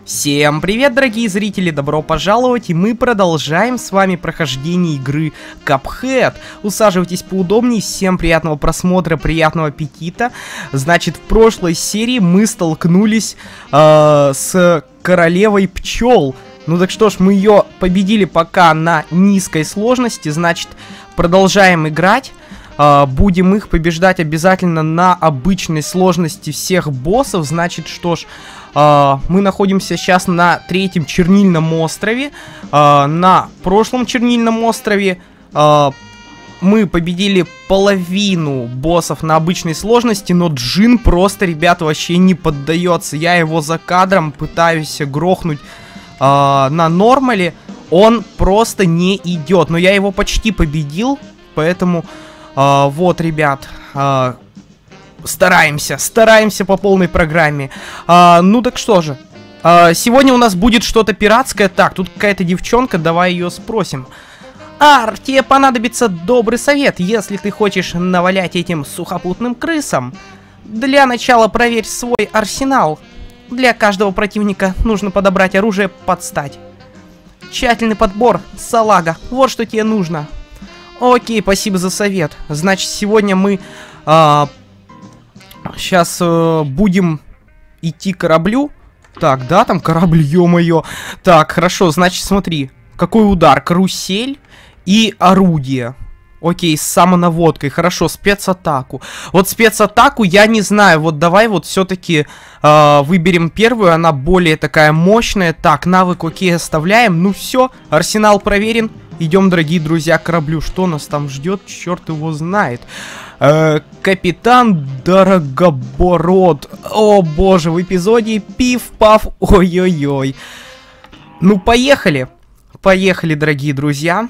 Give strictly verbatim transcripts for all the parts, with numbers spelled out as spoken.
Всем привет, дорогие зрители, добро пожаловать, и мы продолжаем с вами прохождение игры Cuphead. Усаживайтесь поудобнее, всем приятного просмотра, приятного аппетита. Значит, в прошлой серии мы столкнулись э, с королевой пчел. Ну так что ж, мы ее победили пока на низкой сложности, значит, продолжаем играть. Uh, будем их побеждать обязательно на обычной сложности всех боссов. Значит, что ж, uh, мы находимся сейчас на третьем чернильном острове. Uh, на прошлом чернильном острове uh, мы победили половину боссов на обычной сложности, но Джин просто, ребята, вообще не поддается. Я его за кадром пытаюсь грохнуть uh, на нормале. Он просто не идет. Но я его почти победил, поэтому... Uh, вот, ребят, uh, стараемся, стараемся по полной программе. Uh, ну так что же, uh, сегодня у нас будет что-то пиратское. Так, тут какая-то девчонка, давай ее спросим. Ар, тебе понадобится добрый совет, если ты хочешь навалять этим сухопутным крысам. Для начала проверь свой арсенал. Для каждого противника нужно подобрать оружие под стать. Тщательный подбор, салага, вот что тебе нужно. Окей, спасибо за совет. Значит, сегодня мы а, сейчас а, будем идти к кораблю. Так, да, там корабль, ё-моё. Так, хорошо, значит, смотри. Какой удар? Карусель и орудие. Окей, с самонаводкой. Хорошо, спецатаку. Вот спецатаку я не знаю. Вот давай вот все-таки э, выберем первую. Она более такая мощная. Так, навык окей, оставляем. Ну все, арсенал проверен. Идем, дорогие друзья, к кораблю. Что нас там ждет? Черт его знает. Э, капитан Дорогобород. О боже, в эпизоде пиф-паф. Ой-ой-ой. Ну, поехали. Поехали, дорогие друзья.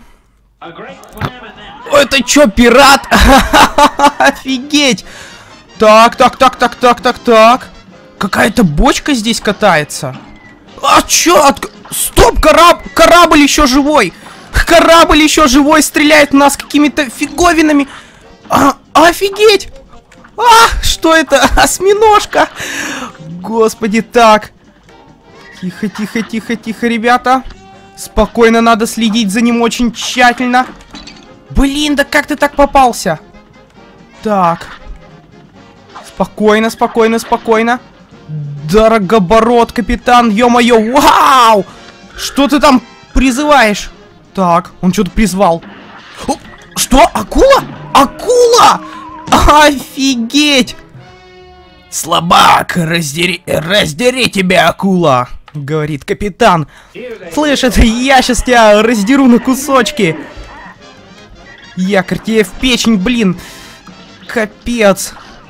Это чё, пират? Офигеть! Так, так, так, так, так, так, так. Какая-то бочка здесь катается. А чё? От... Стоп, кораб... корабль еще живой! Корабль еще живой, стреляет в нас какими-то фиговинами. А, офигеть! А, что это? Осьминожка! Господи, так. Тихо, тихо, тихо, тихо, ребята. Спокойно, надо следить за ним очень тщательно. Блин, да как ты так попался? Так. Спокойно, спокойно, спокойно. Дорогобород, капитан, ё-моё, вау! Что ты там призываешь? Так, он что-то призвал. О, что? Акула? Акула! Офигеть! Слабак, раздери, раздери тебя, акула! Говорит капитан. Слышь, это я сейчас тебя раздеру на кусочки. Якорь тебе в печень, блин. Капец.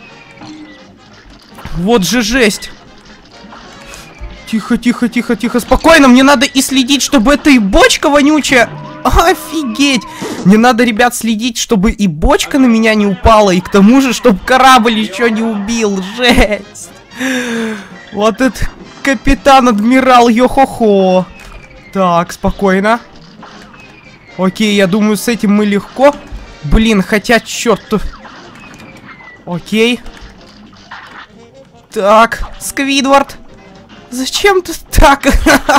Вот же жесть. Тихо, тихо, тихо, тихо, спокойно. Мне надо и следить, чтобы эта и бочка вонючая. Офигеть. Мне надо, ребят, следить, чтобы и бочка на меня не упала. И к тому же, чтобы корабль еще не убил. Жесть. Вот это капитан-адмирал, йо-хо-хо. Так, спокойно. Окей, я думаю, с этим мы легко. Блин, хотя, черт. Окей. Так, Сквидвард. Зачем ты так?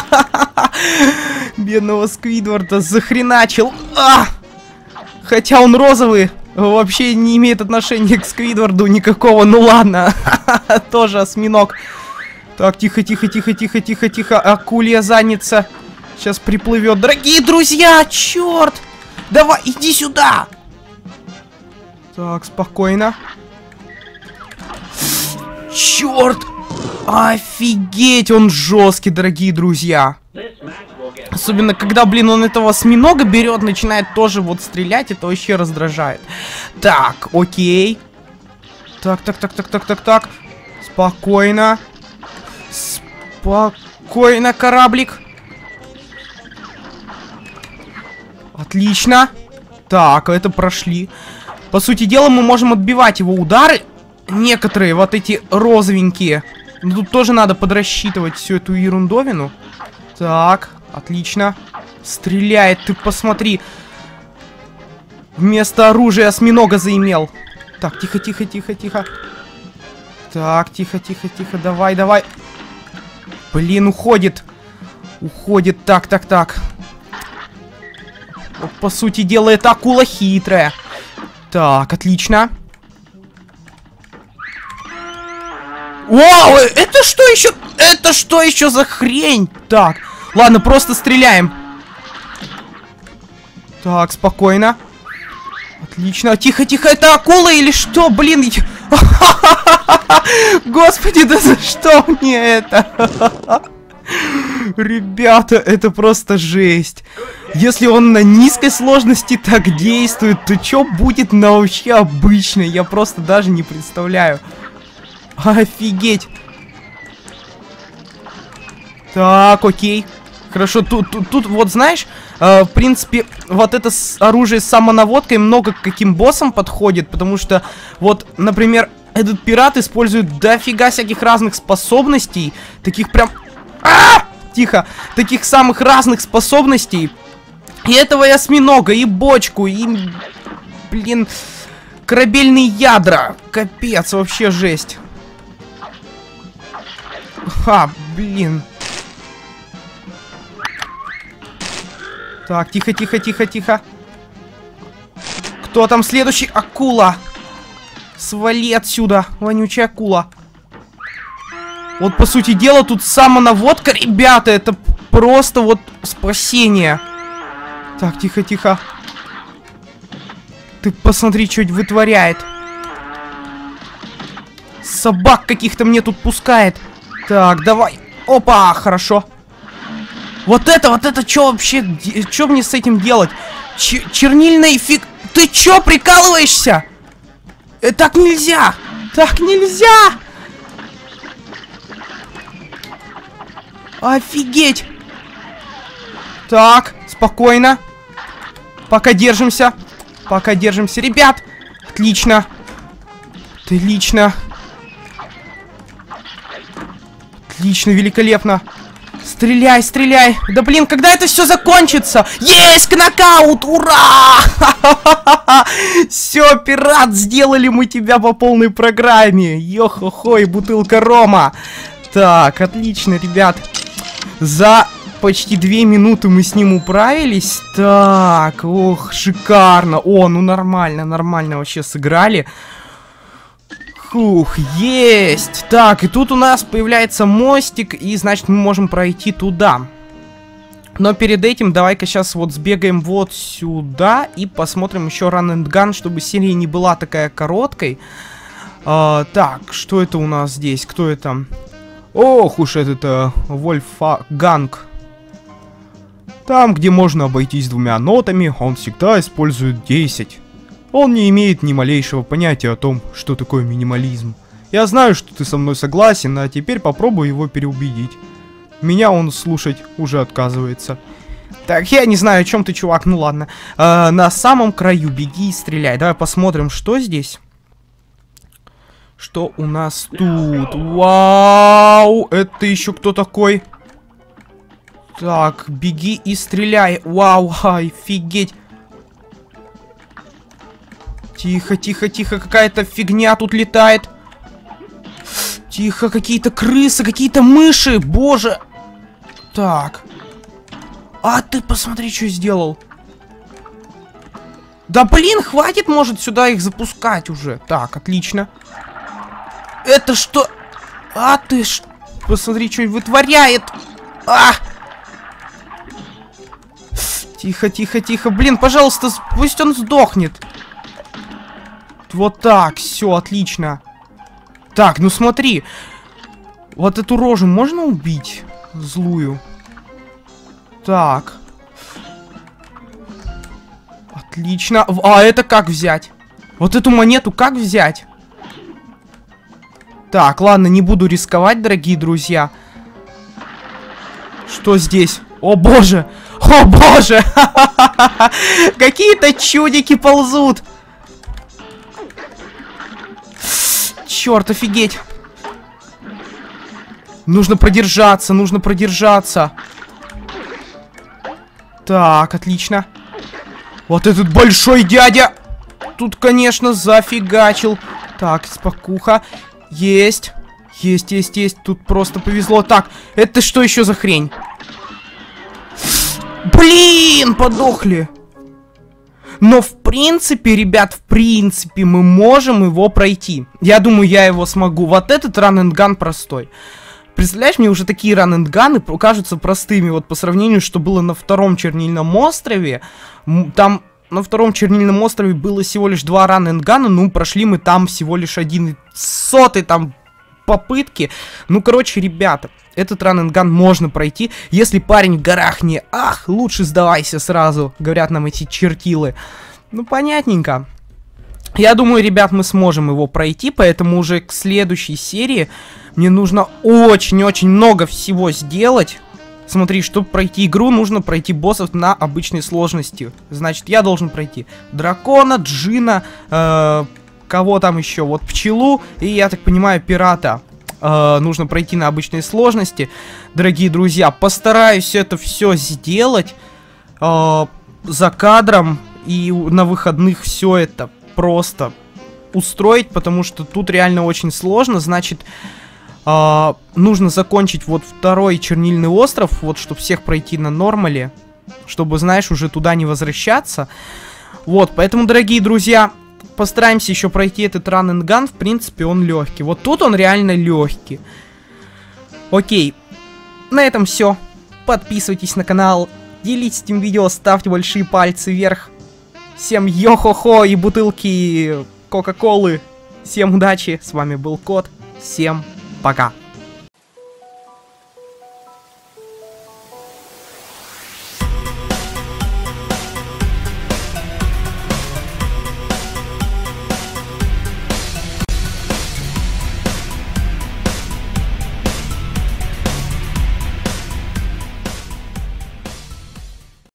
Бедного Сквидварда захреначил. А! Хотя он розовый. Вообще не имеет отношения к Сквидварду никакого. Ну ладно. Тоже осьминог. Так, тихо, тихо, тихо, тихо, тихо, тихо. Акулья задница. Сейчас приплывет. Дорогие друзья, черт! Давай, иди сюда! Так, спокойно. Черт! Офигеть, он жесткий, дорогие друзья. Особенно, когда, блин, он этого осьминога берет, начинает тоже вот стрелять, это вообще раздражает. Так, окей. Так, так, так, так, так, так, так. Спокойно. Спокойно, кораблик. Отлично. Так, это прошли. По сути дела, мы можем отбивать его удары. Некоторые, вот эти розовенькие. Но тут тоже надо подрасчитывать всю эту ерундовину. Так, отлично. Стреляет, ты посмотри. Вместо оружия осьминога заимел. Так, тихо, тихо, тихо, тихо. Так, тихо, тихо, тихо, давай, давай. Блин, уходит. Уходит. Так, так, так. Вот, по сути дела, это акула хитрая. Так, отлично. Вау, это что еще? Это что еще за хрень? Так, ладно, просто стреляем. Так, спокойно. Отлично. Тихо, тихо, это акула или что? Блин. Господи, да за что мне это? Ребята, это просто жесть. Если он на низкой сложности так действует, то что будет на вообще обычной? Я просто даже не представляю. Офигеть. Так, окей. Хорошо, тут, тут, тут вот знаешь, э, в принципе, вот это с оружие с самонаводкой много к каким боссам подходит, потому что, вот, например, этот пират использует дофига всяких разных способностей, таких прям... А! Тихо! Таких самых разных способностей. И этого и осьминога, и бочку, и... Блин... Корабельные ядра. Капец, вообще жесть. Ха, блин. Так, тихо, тихо, тихо, тихо. Кто там следующий? Акула. Свали отсюда, вонючая акула. Вот, по сути дела, тут самонаводка, ребята, это просто вот спасение. Так, тихо, тихо. Ты посмотри, что вытворяет. Собак каких-то мне тут пускает. Так, давай. Опа, хорошо. Вот это, вот это, что вообще, что мне с этим делать? Ч чернильный фиг... Ты чё, прикалываешься? Э, так нельзя! Так нельзя! Офигеть! Так, спокойно. Пока держимся. Пока держимся, ребят. Отлично. Отлично. Отлично, великолепно. Стреляй, стреляй. Да блин, когда это все закончится? Есть, нокаут, ура! Все, пират, сделали мы тебя по полной программе. Йо-хо-хо, и бутылка рома. Так, отлично, ребят. За почти две минуты мы с ним управились. Так, ох, шикарно. О, ну нормально, нормально вообще сыграли. Фух, есть. Так, и тут у нас появляется мостик, и значит мы можем пройти туда. Но перед этим давай-ка сейчас вот сбегаем вот сюда и посмотрим еще Run and Gun, чтобы серия не была такая короткой. А, так, что это у нас здесь? Кто это? Ох уж этот uh, Вольфганг. Там, где можно обойтись двумя нотами, он всегда использует десять. Он не имеет ни малейшего понятия о том, что такое минимализм. Я знаю, что ты со мной согласен, а теперь попробуй его переубедить. Меня он слушать уже отказывается. Так, я не знаю, о чем ты, чувак, ну ладно. А, на самом краю беги и стреляй. Давай посмотрим, что здесь. Что у нас тут? Вау! Это еще кто такой? Так, беги и стреляй. Вау, офигеть. Тихо, тихо, тихо, какая-то фигня тут летает. Тихо, какие-то крысы, какие-то мыши, боже. Так. А ты посмотри, что сделал. Да блин, хватит, может, сюда их запускать уже. Так, отлично. Это что? А ты ж... Посмотри, что вытворяет. А! Тихо, тихо, тихо. Блин, пожалуйста, пусть он сдохнет. Вот так, все, отлично. Так, ну смотри. Вот эту рожу можно убить? Злую. Так. Отлично. А это как взять? Вот эту монету как взять? Так, ладно, не буду рисковать, дорогие друзья. Что здесь? О боже! О боже! Какие-то чудики ползут! Черт, офигеть! Нужно продержаться, нужно продержаться. Так, отлично. Вот этот большой дядя! Тут, конечно, зафигачил. Так, спокуха. Есть. Есть, есть, есть. Тут просто повезло. Так, это что еще за хрень? Блин, подохли. Но в принципе, ребят, в принципе, мы можем его пройти. Я думаю, я его смогу. Вот этот ран-энд-ган простой. Представляешь, мне уже такие ран-энд-ганы кажутся простыми. Вот по сравнению, что было на втором чернильном острове. Там на втором чернильном острове было всего лишь два ран-энд-гана. Ну, прошли мы там всего лишь один сотый там попытки. Ну, короче, ребята, этот ран-энд-ган можно пройти, если парень в горах не ах, лучше сдавайся сразу, говорят нам эти чертилы. Ну, понятненько. Я думаю, ребят, мы сможем его пройти, поэтому уже к следующей серии мне нужно очень-очень много всего сделать. Смотри, чтобы пройти игру, нужно пройти боссов на обычной сложности. Значит, я должен пройти дракона, джина, э кого там еще? Вот пчелу и, я так понимаю, пирата. Э, нужно пройти на обычной сложности. Дорогие друзья, постараюсь это все сделать э, за кадром. И на выходных все это просто устроить, потому что тут реально очень сложно. Значит, э, нужно закончить вот второй чернильный остров, вот, чтобы всех пройти на нормале. Чтобы, знаешь, уже туда не возвращаться. Вот, поэтому, дорогие друзья, постараемся еще пройти этот ран-энд-ган. В принципе, он легкий. Вот тут он реально легкий. Окей. На этом все. Подписывайтесь на канал. Делитесь этим видео. Ставьте большие пальцы вверх. Всем йо-хо-хо и бутылки кока-колы. Всем удачи. С вами был Кот. Всем пока.